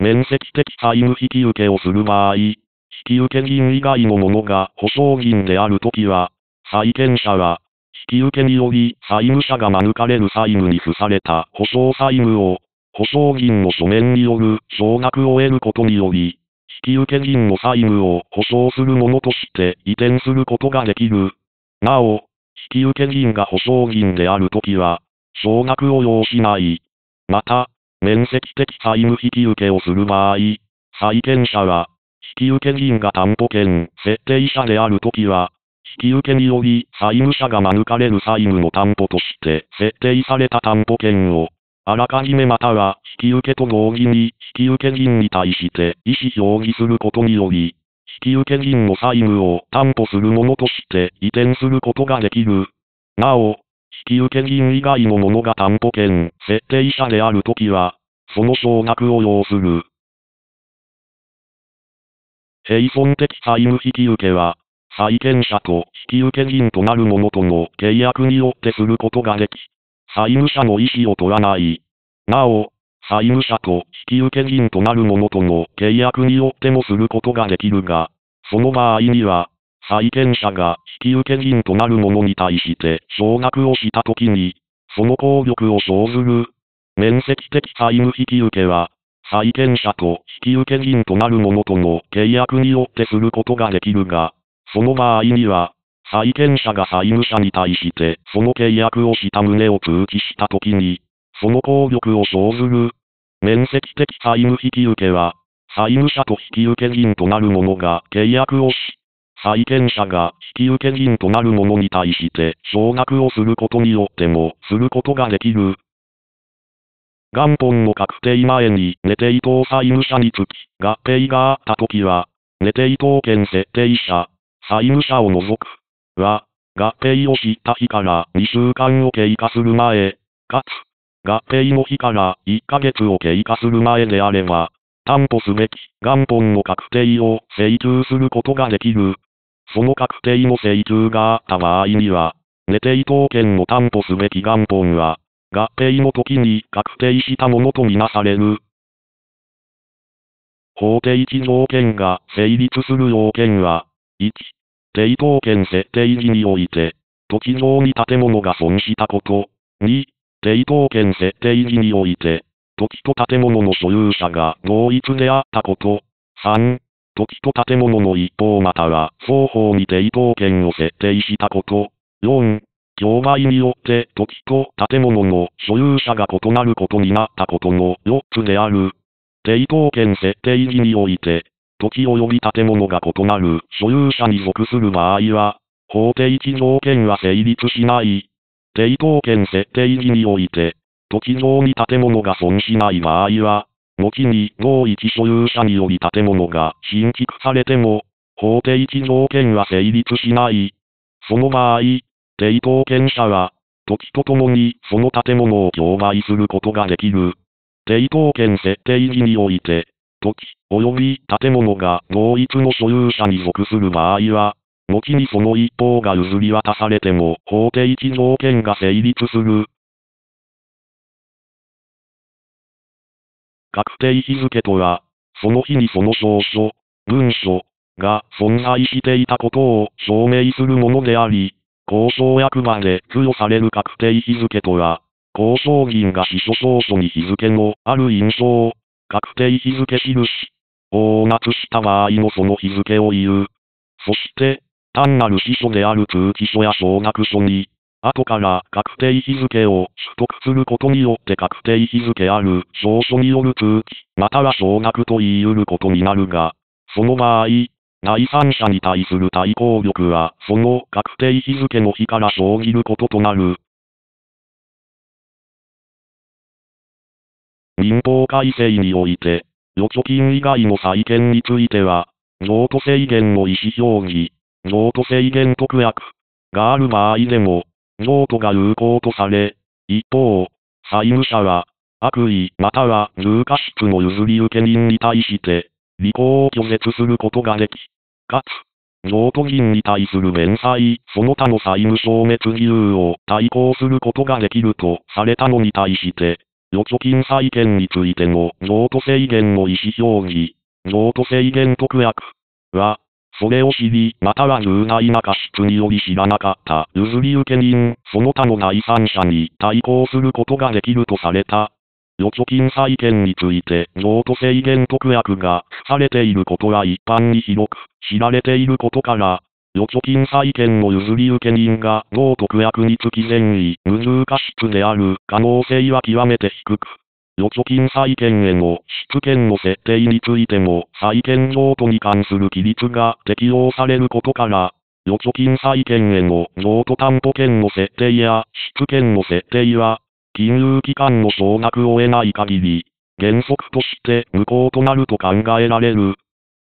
面積的債務引き受けをする場合、引き受け人以外の者が保証人であるときは、債権者は、引き受けにより債務者が免れる債務に付された保証債務を、保証人の書面による承諾を得ることにより、引き受け人の債務を保証するものとして移転することができる。なお、引き受け人が保証人であるときは、承諾を要しない。また、面積的債務引き受けをする場合、債権者は、引き受け人が担保権設定者であるときは、引き受けにより債務者が免れる債務の担保として設定された担保権を、あらかじめまたは引き受けと同時に引き受け人に対して意思表示することにより、引き受け人の債務を担保するものとして移転することができる。なお、引き受け人以外の者が担保権設定者であるときは、その承諾を要する。並存的債務引き受けは、債権者と引き受け人となる者との契約によってすることができ、債務者の意思を問わない。なお、債務者と引き受け人となる者との契約によってもすることができるが、その場合には、債権者が引き受け人となる者に対して承諾をしたときに、その効力を生ずる。面積的債務引き受けは、債権者と引き受け人となる者との契約によってすることができるが、その場合には、債権者が債務者に対してその契約をした旨を通知したときに、その効力を生ずる。面積的債務引き受けは、債務者と引き受け人となる者が契約をし、債権者が引き受け人となる者に対して承諾をすることによってもすることができる。元本の確定前に寝てい等債務者につき合併があったときは、寝てい等権設定者、債務者を除くは、合併をした日から2週間を経過する前、かつ、合併の日から1ヶ月を経過する前であれば、担保すべき元本の確定を請求することができる。その確定の請求があった場合には、寝てい等権の担保すべき元本は、合併の時に確定したものとみなされる。法定期条件が成立する要件は、1、抵当権設定時において、土地上に建物が損したこと。2、抵当権設定時において、土地と建物の所有者が同一であったこと。3、土地と建物の一方または双方に抵当権を設定したこと。4、競売によって土地と建物の所有者が異なることになったことの4つである。抵当権設定時において、土地及び建物が異なる所有者に属する場合は、法定期条件は成立しない。抵当権設定時において、土地上に建物が損しない場合は、後に同一所有者により建物が新築されても、法定期条件は成立しない。その場合、抵当権者は、土地とともにその建物を競売することができる。抵当権設定時において、土地及び建物が同一の所有者に属する場合は、後にその一方が譲り渡されても法定期条件が成立する。確定日付とは、その日にその証書、文書が存在していたことを証明するものであり、公証役場で付与される確定日付とは、公証人が司書証書に日付のある印象、確定日付印を捺した場合のその日付を言う。そして、単なる司書である通知書や承諾書に、後から確定日付を取得することによって確定日付ある証書による通知、または承諾と言い得ることになるが、その場合、第三者に対する対抗力はその確定日付の日から生じることとなる。民法改正において、預貯金以外の債権については、譲渡制限の意思表示、譲渡制限特約がある場合でも、譲渡が有効とされ、一方、債務者は、悪意または重過失の譲り受け人に対して、履行を拒絶することができ、かつ、譲渡人に対する弁済、その他の債務消滅理由を対抗することができるとされたのに対して、 預貯金再建についての譲渡制限の意思表示、譲渡制限特約は、それを知り、または重大な過失により知らなかった譲り受け人、その他の第三者に対抗することができるとされた。預貯金再建について譲渡制限特約が付されていることは一般に広く知られていることから、預貯金再建の譲り受け人が同特約につき善意、無重過失である可能性は極めて低く、預貯金再建への質権の設定についても債権譲渡に関する規律が適用されることから、預貯金債権への譲渡担保権の設定や質権の設定は、金融機関の承諾を得ない限り、原則として無効となると考えられる。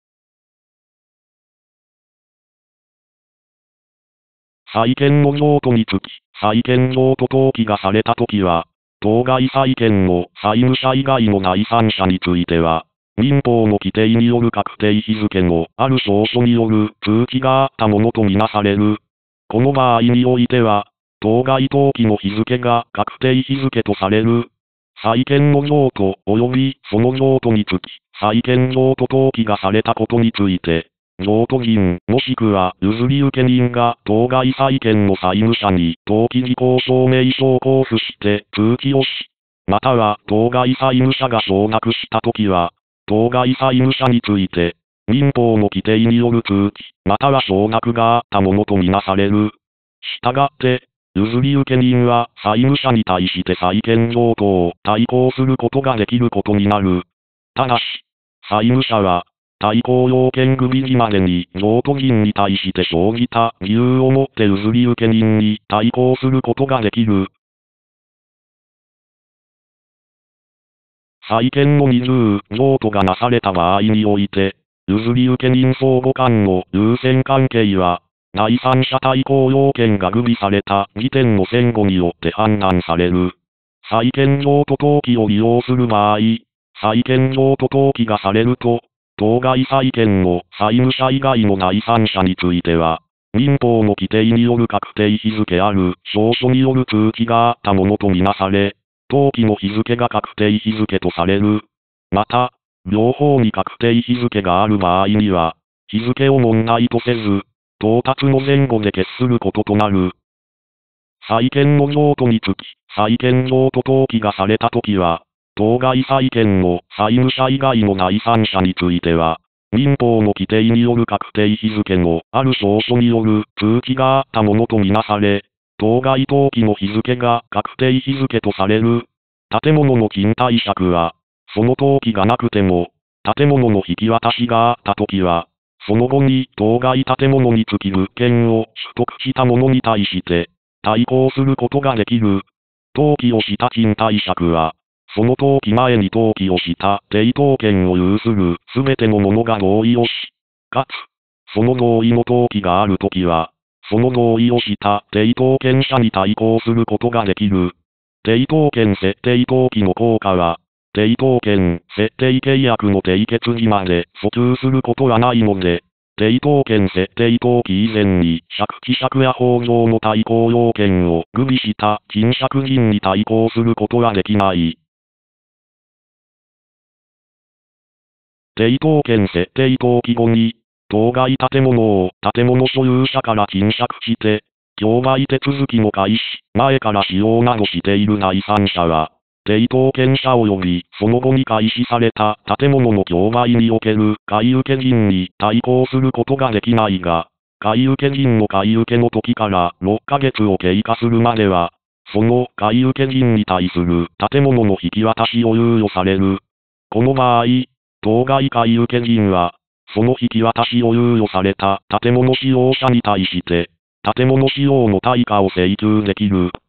債権の譲渡につき、債権譲渡登記がされたときは、当該債権の債務者以外の第三者については、民法の規定による確定日付のある証書による通知があったものとみなされる。この場合においては、当該登記の日付が確定日付とされる。債権の譲渡及びその譲渡につき、債権譲渡登記がされたことについて、譲渡人もしくは譲り受け人が当該債権の債務者に登記事項証明書を交付して通知をし、または当該債務者が承諾したときは、当該債務者について、民法の規定による通知、または承諾があったものとみなされる。したがって、譲り受け人は債務者に対して債権譲渡を対抗することができることになる。ただし、債務者は、対抗要件区日時までに譲渡人に対して生じた理由をもって譲り受け人に対抗することができる。債権の二重譲渡がなされた場合において、譲り受け人相互間の優先関係は、第三者対抗要件が具備された時点の前後によって判断される。債権譲渡登記を利用する場合、債権譲渡登記がされると、当該債権の債務者以外の第三者については、民法の規定による確定日付ある証書による通知があったものとみなされ、登記の日付が確定日付とされる。また、両方に確定日付がある場合には、日付を問題とせず、到達の前後で決することとなる。債権の譲渡につき、債権譲渡登記がされたときは、当該債権の債務者以外の第三者については、民法の規定による確定日付のある証書による通知があったものとみなされ、当該登記の日付が確定日付とされる。建物の賃貸借は、その登記がなくても、建物の引き渡しがあったときは、その後に当該建物につき物件を取得した者に対して、対抗することができる。登記をした賃貸借は、その登記前に登記をした抵当権を有するすべての者が同意をし、かつ、その同意の登記があるときは、その同意をした抵当権者に対抗することができる。抵当権設定登記の効果は、抵当権設定契約の締結時まで訴求することはないので、抵当権設定登記以前に借地借や法上の対抗要件を具備した賃借人に対抗することはできない。抵当権設定登記後に、当該建物を建物所有者から賃借して、競売手続きの開始前から使用などしている第三者は、抵当権者及びその後に開始された建物の競売における買い受け人に対抗することができないが、買い受け人の買い受けの時から6ヶ月を経過するまでは、その買い受け人に対する建物の引き渡しを猶予される。この場合、当該買い受け人は、その引き渡しを猶予された建物使用者に対して、建物使用の対価を請求できる。